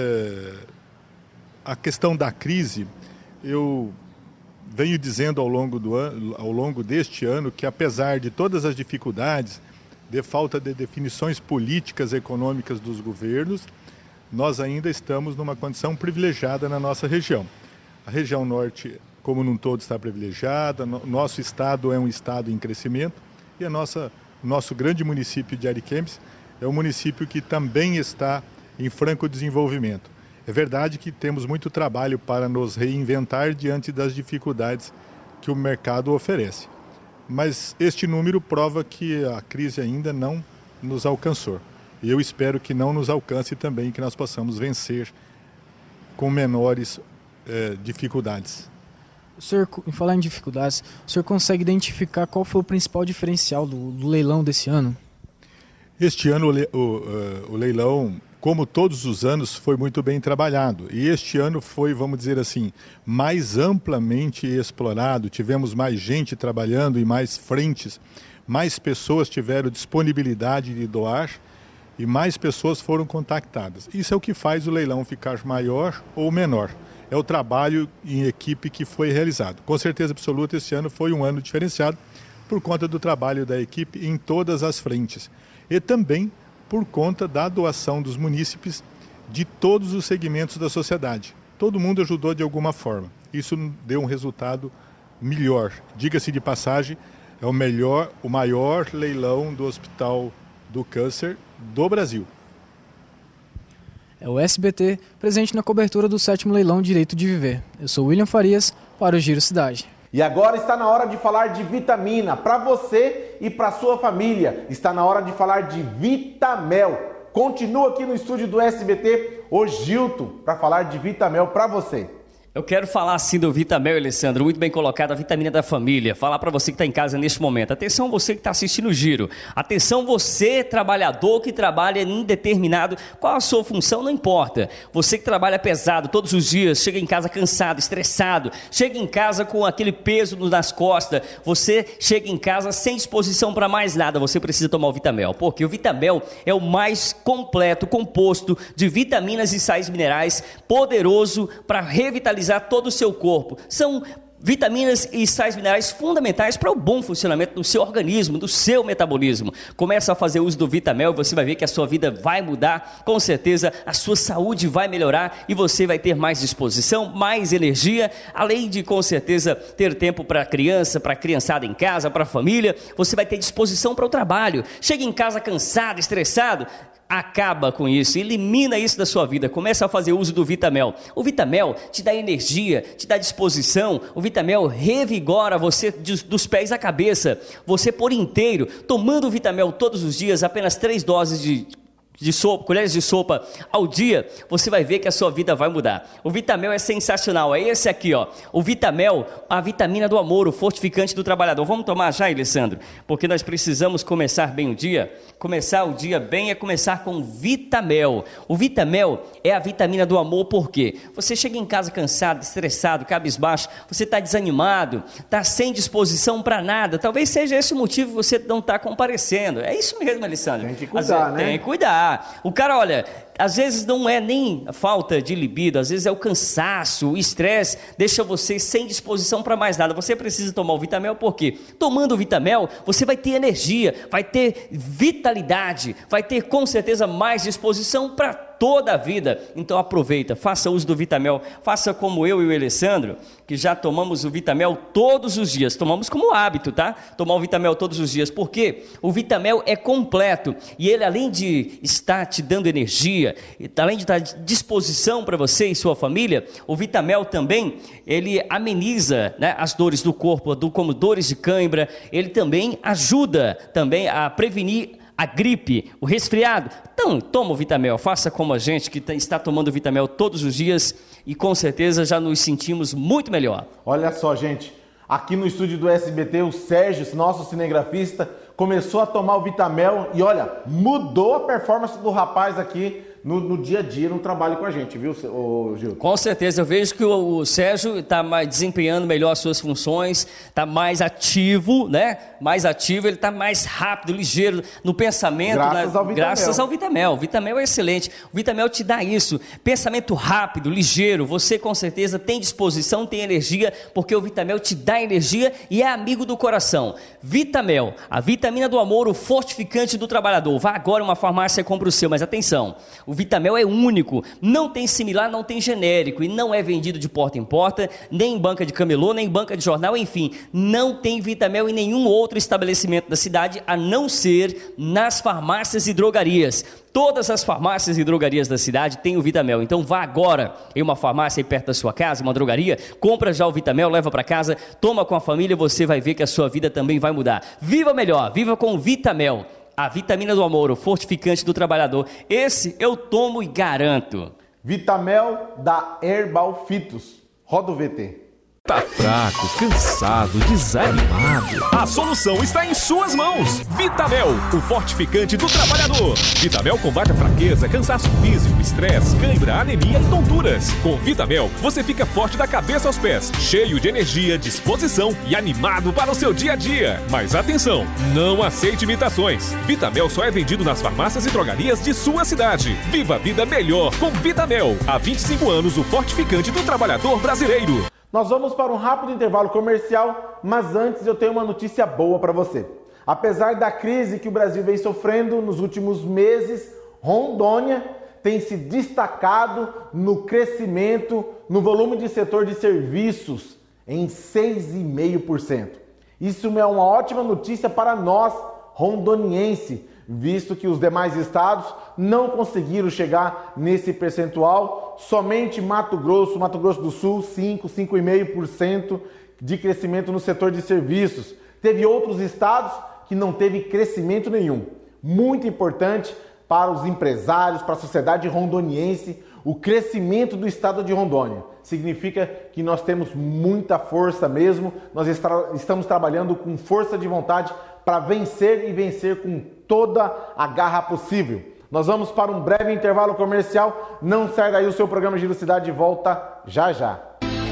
a questão da crise, eu venho dizendo ao longo deste ano que, apesar de todas as dificuldades, de falta de definições políticas e econômicas dos governos, nós ainda estamos numa condição privilegiada na nossa região. A região norte, como num todo, está privilegiada, nosso estado é um estado em crescimento e nosso grande município de Ariquemes é um município que também está em franco desenvolvimento. É verdade que temos muito trabalho para nos reinventar diante das dificuldades que o mercado oferece. Mas este número prova que a crise ainda não nos alcançou. E eu espero que não nos alcance também, que nós possamos vencer com menores dificuldades. O senhor, em falar em dificuldades, o senhor consegue identificar qual foi o principal diferencial do leilão desse ano? Este ano o leilão como todos os anos, foi muito bem trabalhado. E este ano foi, vamos dizer assim, mais amplamente explorado. Tivemos mais gente trabalhando em mais frentes, mais pessoas tiveram disponibilidade de doar e mais pessoas foram contactadas. Isso é o que faz o leilão ficar maior ou menor. É o trabalho em equipe que foi realizado. Com certeza absoluta, esse ano foi um ano diferenciado por conta do trabalho da equipe em todas as frentes. E também por conta da doação dos munícipes de todos os segmentos da sociedade. Todo mundo ajudou de alguma forma. Isso deu um resultado melhor. Diga-se de passagem, é o maior leilão do Hospital do Câncer do Brasil. É o SBT presente na cobertura do 7º Leilão Direito de Viver. Eu sou William Farias para o Giro Cidade. E agora está na hora de falar de vitamina para você e para sua família. Está na hora de falar de Vitamel. Continua aqui no estúdio do SBT o Gilton para falar de Vitamel para você. Eu quero falar assim do Vitamel, Alessandro, muito bem colocado, a vitamina da família. Falar para você que está em casa neste momento. Atenção você que está assistindo o Giro. Atenção você, trabalhador que trabalha em determinado... Qual a sua função? Não importa. Você que trabalha pesado todos os dias, chega em casa cansado, estressado, chega em casa com aquele peso nas costas, você chega em casa sem disposição para mais nada, você precisa tomar o Vitamel. Porque o Vitamel é o mais completo composto de vitaminas e sais minerais, poderoso para revitalizar todo o seu corpo. São vitaminas e sais minerais fundamentais para o bom funcionamento do seu organismo, do seu metabolismo. Começa a fazer uso do Vitamel e você vai ver que a sua vida vai mudar, com certeza a sua saúde vai melhorar e você vai ter mais disposição, mais energia, além de com certeza ter tempo para a criança, para a criançada em casa, para a família, você vai ter disposição para o trabalho. Chega em casa cansado, estressado, acaba com isso, elimina isso da sua vida, começa a fazer uso do Vitamel. O Vitamel te dá energia, te dá disposição, o Vitamel revigora você dos pés à cabeça, você por inteiro, tomando o Vitamel todos os dias, apenas 3 doses colheres de sopa ao dia, você vai ver que a sua vida vai mudar. O Vitamel é sensacional, é esse aqui, ó. O Vitamel, a vitamina do amor, o fortificante do trabalhador. Vamos tomar já, Alessandro? Porque nós precisamos começar bem o dia. Começar o dia bem é começar com Vitamel. O Vitamel é a vitamina do amor, por quê? Você chega em casa cansado, estressado, cabisbaixo, você está desanimado, está sem disposição para nada. Talvez seja esse o motivo que você não está comparecendo. É isso mesmo, Alessandro. Tem que cuidar, né? Tem que cuidar. O cara, olha, às vezes não é nem a falta de libido, às vezes é o cansaço, o estresse, deixa você sem disposição para mais nada. Você precisa tomar o Vitamel, por quê? Tomando o Vitamel, você vai ter energia, vai ter vitalidade, vai ter com certeza mais disposição para toda a vida. Então aproveita, faça uso do Vitamel, faça como eu e o Alessandro, que já tomamos o Vitamel todos os dias, tomamos como hábito, tá? Tomar o Vitamel todos os dias, porque o Vitamel é completo, e ele além de estar te dando energia, além de estar à disposição para você e sua família, o Vitamel também, ele ameniza, né, as dores do corpo, como dores de cãibra, ele também ajuda também a prevenir a gripe, o resfriado. Então, toma o Vitamel, faça como a gente que está tomando o Vitamel todos os dias e com certeza já nos sentimos muito melhor. Olha só, gente, aqui no estúdio do SBT, o Sérgio, nosso cinegrafista, começou a tomar o Vitamel e olha, mudou a performance do rapaz aqui no dia a dia, no trabalho com a gente, viu, Gil? Com certeza, eu vejo que o Sérgio está desempenhando melhor as suas funções, está mais ativo, né? Mais ativo, ele está mais rápido, ligeiro no pensamento. Graças ao Vitamel. Graças ao Vitamel. O Vitamel é excelente. O Vitamel te dá isso, pensamento rápido, ligeiro. Você com certeza tem disposição, tem energia, porque o Vitamel te dá energia e é amigo do coração. Vitamel, a vitamina do amor, o fortificante do trabalhador. Vá agora em uma farmácia e compra o seu, mas atenção, o Vitamel é único, não tem similar, não tem genérico e não é vendido de porta em porta, nem em banca de camelô, nem em banca de jornal, enfim, não tem Vitamel em nenhum outro estabelecimento da cidade, a não ser nas farmácias e drogarias. Todas as farmácias e drogarias da cidade têm o Vitamel, então vá agora em uma farmácia aí perto da sua casa, uma drogaria, compra já o Vitamel, leva para casa, toma com a família, você vai ver que a sua vida também vai mudar. Viva melhor, viva com o Vitamel. A vitamina do amor, o fortificante do trabalhador. Esse eu tomo e garanto. Vitamel da Herbal Fitos. Roda o VT. Tá fraco, cansado, desanimado? A solução está em suas mãos. Vitamel, o fortificante do trabalhador. Vitamel combate a fraqueza, cansaço físico, estresse, cãibra, anemia e tonturas. Com Vitamel, você fica forte da cabeça aos pés, cheio de energia, disposição e animado para o seu dia a dia. Mas atenção, não aceite imitações. Vitamel só é vendido nas farmácias e drogarias de sua cidade. Viva a vida melhor com Vitamel. Há 25 anos, o fortificante do trabalhador brasileiro. Nós vamos para um rápido intervalo comercial, mas antes eu tenho uma notícia boa para você. Apesar da crise que o Brasil vem sofrendo nos últimos meses, Rondônia tem se destacado no crescimento, no volume de setor de serviços, em 6,5%. Isso é uma ótima notícia para nós, rondonienses, visto que os demais estados não conseguiram chegar nesse percentual. Somente Mato Grosso do Sul, 5,5% de crescimento no setor de serviços. Teve outros estados que não teve crescimento nenhum. Muito importante para os empresários, para a sociedade rondoniense, o crescimento do estado de Rondônia. Significa que nós temos muita força mesmo, nós estamos trabalhando com força de vontade para vencer e vencer com toda a garra possível. Nós vamos para um breve intervalo comercial. Não sai daí, o seu programa Giro Cidade volta já já.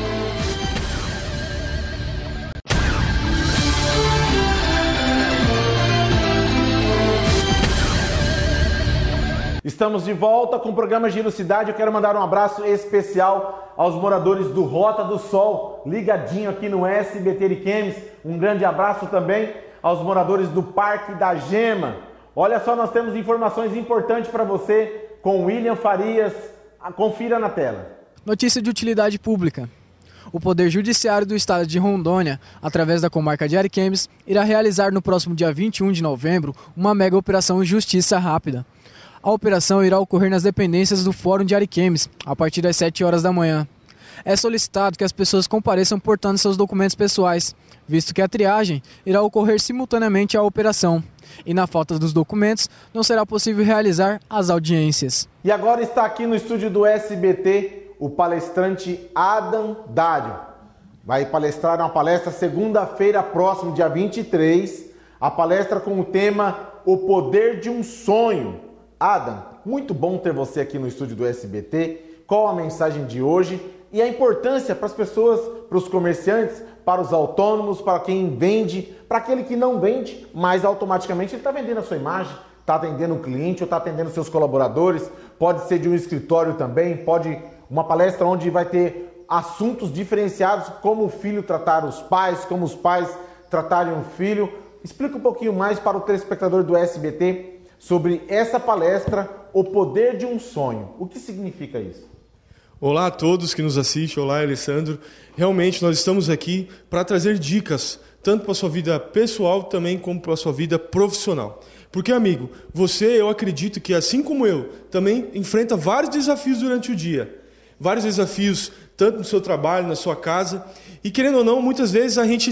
Estamos de volta com o programa Giro Cidade. Eu quero mandar um abraço especial aos moradores do Rota do Sol, ligadinho aqui no SBT Ariquemes. Um grande abraço também aos moradores do Parque da Gema. Olha só, nós temos informações importantes para você com William Farias. Confira na tela. Notícia de utilidade pública. O Poder Judiciário do Estado de Rondônia, através da comarca de Ariquemes, irá realizar no próximo dia 21 de novembro uma mega operação Justiça Rápida. A operação irá ocorrer nas dependências do Fórum de Ariquemes, a partir das 7 horas da manhã. É solicitado que as pessoas compareçam portando seus documentos pessoais, visto que a triagem irá ocorrer simultaneamente à operação. E na falta dos documentos, não será possível realizar as audiências. E agora está aqui no estúdio do SBT o palestrante Adam Dário. Vai palestrar uma palestra segunda-feira próxima, dia 23. A palestra com o tema O Poder de um Sonho. Adam, muito bom ter você aqui no estúdio do SBT. Qual a mensagem de hoje e a importância para as pessoas, para os comerciantes, para os autônomos, para quem vende, para aquele que não vende, mas automaticamente ele está vendendo a sua imagem, está atendendo o cliente ou está atendendo seus colaboradores, pode ser de um escritório também, pode uma palestra onde vai ter assuntos diferenciados, como o filho tratar os pais, como os pais tratarem o filho. Explica um pouquinho mais para o telespectador do SBT sobre essa palestra, O Poder de um Sonho. O que significa isso? Olá a todos que nos assistem, olá Alessandro. Realmente nós estamos aqui para trazer dicas, tanto para a sua vida pessoal também como para a sua vida profissional. Porque, amigo, eu acredito que assim como eu, também enfrenta vários desafios durante o dia. Vários desafios, tanto no seu trabalho, na sua casa. E querendo ou não, muitas vezes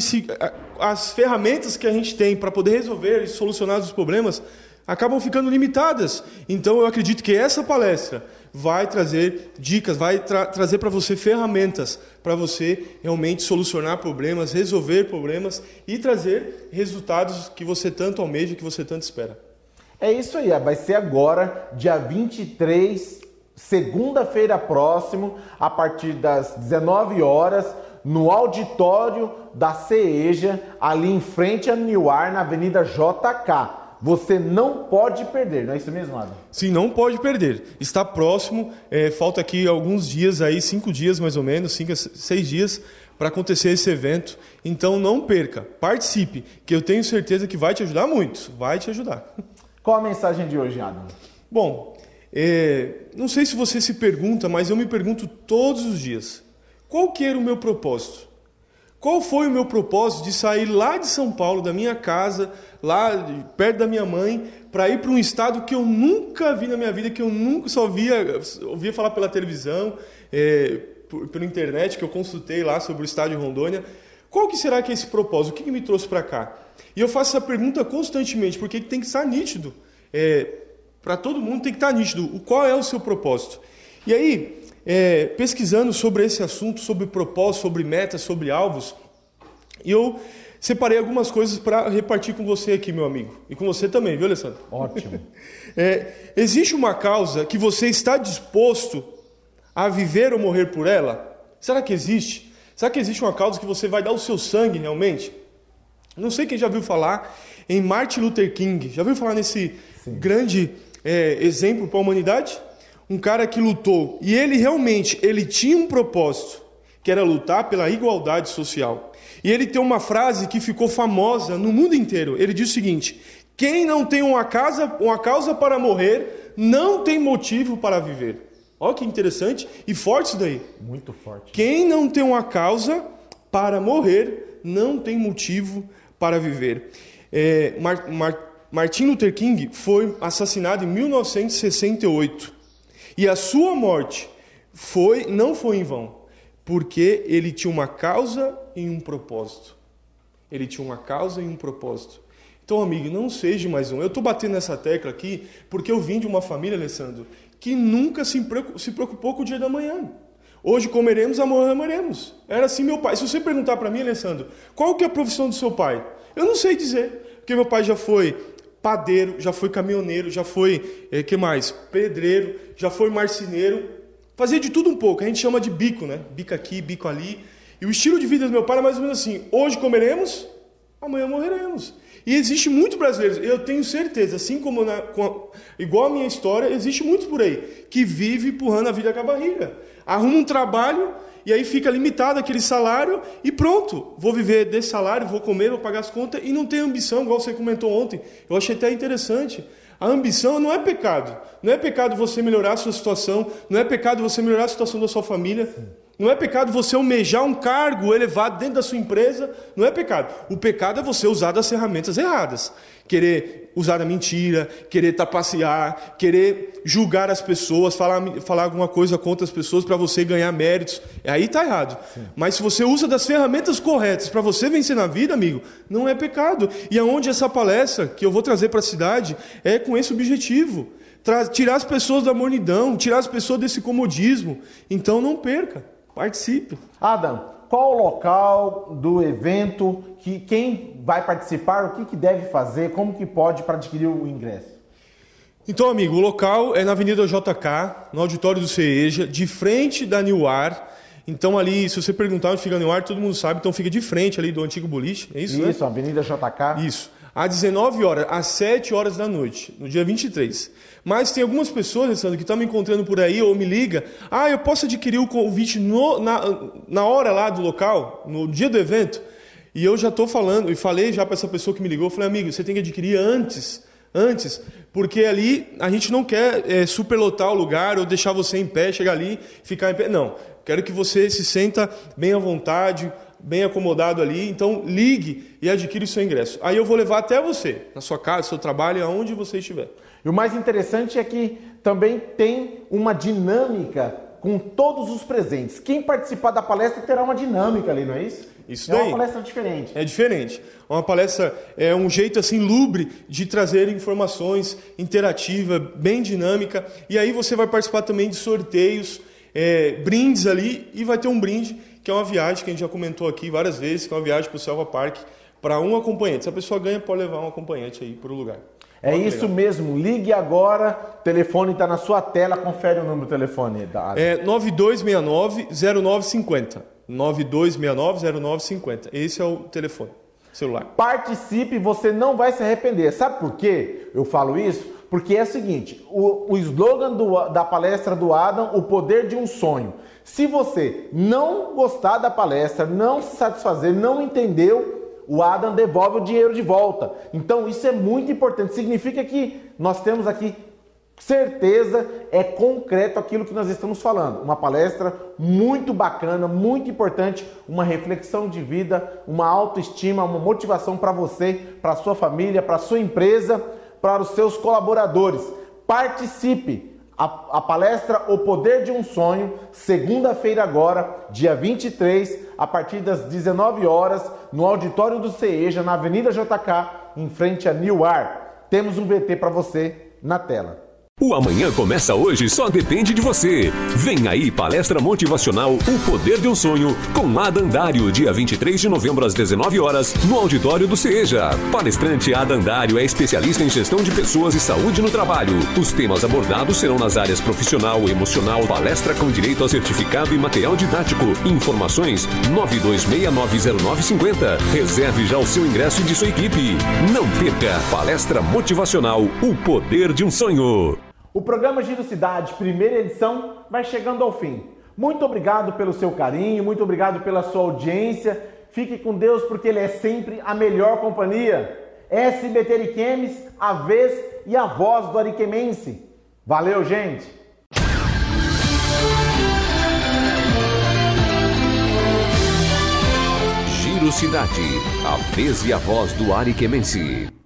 as ferramentas que a gente tem para poder resolver e solucionar os problemas acabam ficando limitadas. Então eu acredito que essa palestra vai trazer dicas, vai trazer para você ferramentas para você realmente solucionar problemas, resolver problemas e trazer resultados que você tanto almeja, que você tanto espera. É isso aí, vai ser agora, dia 23, segunda-feira próximo, a partir das 19 horas, no auditório da CEJA, ali em frente a Niuar, na Avenida JK. Você não pode perder, não é isso mesmo, Adam? Sim, não pode perder. Está próximo, falta aqui alguns dias, 5 dias mais ou menos, 5 a 6 dias, para acontecer esse evento. Então não perca, participe, que eu tenho certeza que vai te ajudar muito, vai te ajudar. Qual a mensagem de hoje, Adam? Bom, não sei se você se pergunta, mas eu me pergunto todos os dias, qual que era o meu propósito? Qual foi o meu propósito de sair lá de São Paulo, da minha casa, lá perto da minha mãe, para ir para um estado que eu nunca vi na minha vida, que eu nunca só ouvia falar pela televisão, pela internet, que eu consultei lá sobre o estado de Rondônia. Qual que será que é esse propósito? O que me trouxe para cá? E eu faço essa pergunta constantemente, porque tem que estar nítido. Para todo mundo tem que estar nítido. Qual é o seu propósito? E aí, pesquisando sobre esse assunto, sobre propósito, sobre metas, sobre alvos, e eu separei algumas coisas para repartir com você aqui, meu amigo. E com você também, viu, Alessandro? Ótimo. Existe uma causa que você está disposto a viver ou morrer por ela? Será que existe? Será que existe uma causa que você vai dar o seu sangue realmente? Não sei quem já viu falar em Martin Luther King. Já viu falar nesse grande exemplo para a humanidade? Um cara que lutou. E ele tinha um propósito, que era lutar pela igualdade social. E ele tem uma frase que ficou famosa no mundo inteiro. Ele diz o seguinte: quem não tem uma causa para morrer, não tem motivo para viver. Olha que interessante e forte isso daí. Muito forte. Quem não tem uma causa para morrer, não tem motivo para viver. Martin Luther King foi assassinado em 1968. E a sua morte não foi em vão, porque ele tinha uma causa e um propósito. Ele tinha uma causa e um propósito. Então, amigo, não seja mais um. Eu estou batendo nessa tecla aqui porque eu vim de uma família, Alessandro, que nunca se preocupou com o dia da manhã. Hoje comeremos, amanhã amaremos. Era assim meu pai. Se você perguntar para mim, Alessandro, qual que é a profissão do seu pai? Eu não sei dizer, porque meu pai já foi padeiro, já foi caminhoneiro, já foi, pedreiro, já foi marceneiro. Fazia de tudo um pouco, a gente chama de bico, né? Bico aqui, bico ali. E o estilo de vida do meu pai é mais ou menos assim: hoje comeremos, amanhã morreremos. E existe muitos brasileiros, eu tenho certeza, assim como igual a minha história, existe muitos por aí que vivem empurrando a vida com a barriga. Arruma um trabalho e aí fica limitado aquele salário e pronto, vou viver desse salário, vou comer, vou pagar as contas e não tem ambição, igual você comentou ontem. Eu achei até interessante. A ambição não é pecado. Não é pecado você melhorar a sua situação, não é pecado você melhorar a situação da sua família. Não é pecado você almejar um cargo elevado dentro da sua empresa. Não é pecado. O pecado é você usar das ferramentas erradas. Querer usar a mentira, querer trapacear, querer julgar as pessoas, falar alguma coisa contra as pessoas para você ganhar méritos. Aí está errado. Sim. Mas se você usa das ferramentas corretas para você vencer na vida, amigo, não é pecado. E aonde essa palestra que eu vou trazer para a cidade é com esse objetivo. Tirar as pessoas da mornidão, tirar as pessoas desse comodismo. Então não perca. Participe. Adam, qual o local do evento, quem vai participar, o que deve fazer, como que pode para adquirir o ingresso? Então, amigo, o local é na Avenida JK, no auditório do CEJA, de frente da Niuar. Então ali, se você perguntar onde fica a Niuar, todo mundo sabe, então fica de frente ali do antigo boliche, é isso, né? Isso, Avenida JK. Isso. Às 19 horas, às 7 horas da noite, no dia 23. Mas tem algumas pessoas, Alessandro, que estão me encontrando por aí ou me ligam. Eu posso adquirir o convite na hora lá do local, no dia do evento? E eu já estou falando, e falei já para essa pessoa que me ligou, falei, amigo, você tem que adquirir antes, porque ali a gente não quer superlotar o lugar ou deixar você em pé, chegar ali, ficar em pé. Não, quero que você se sinta bem à vontade, bem acomodado ali, então ligue e adquire o seu ingresso. Aí eu vou levar até você, na sua casa, no seu trabalho, aonde você estiver. E o mais interessante é que também tem uma dinâmica com todos os presentes. Quem participar da palestra terá uma dinâmica ali, não é isso? Isso daí. É uma palestra diferente. É diferente. Uma palestra é um jeito assim lubre de trazer informações, interativa, bem dinâmica. E aí você vai participar também de sorteios, brindes ali, e vai ter um brinde que é uma viagem que a gente já comentou aqui várias vezes, que é uma viagem para o Selva Park para um acompanhante. Se a pessoa ganha, pode levar um acompanhante aí para o lugar. É isso legal. Mesmo, ligue agora, o telefone está na sua tela, confere o número do telefone. 9269-0950. 9269-0950. Esse é o telefone, celular. Participe, você não vai se arrepender. Sabe por quê eu falo isso? Porque é o seguinte, o slogan da palestra do Adam, o poder de um sonho. Se você não gostar da palestra, não se satisfazer, não entendeu, o Adam devolve o dinheiro de volta. Então isso é muito importante. Significa que nós temos aqui certeza, é concreto aquilo que nós estamos falando. Uma palestra muito bacana, muito importante, uma reflexão de vida, uma autoestima, uma motivação para você, para sua família, para sua empresa, para os seus colaboradores. Participe! A palestra O Poder de um Sonho, segunda-feira agora, dia 23, a partir das 19 horas, no auditório do CEJA, na Avenida JK, em frente a Niuar. Temos um VT para você na tela. O amanhã começa hoje, só depende de você. Vem aí, palestra motivacional O Poder de um Sonho, com Ada Andário, dia 23 de novembro às 19 horas, no auditório do CEJA. Palestrante Ada Andário é especialista em gestão de pessoas e saúde no trabalho. Os temas abordados serão nas áreas profissional, emocional, palestra com direito a certificado e material didático. Informações 92690950. Reserve já o seu ingresso e de sua equipe. Não perca, palestra motivacional O Poder de um Sonho. O programa Giro Cidade, primeira edição, vai chegando ao fim. Muito obrigado pelo seu carinho, muito obrigado pela sua audiência. Fique com Deus, porque Ele é sempre a melhor companhia. SBT Ariquemes, a vez e a voz do ariquemense. Valeu, gente! Giro Cidade, a vez e a voz do ariquemense.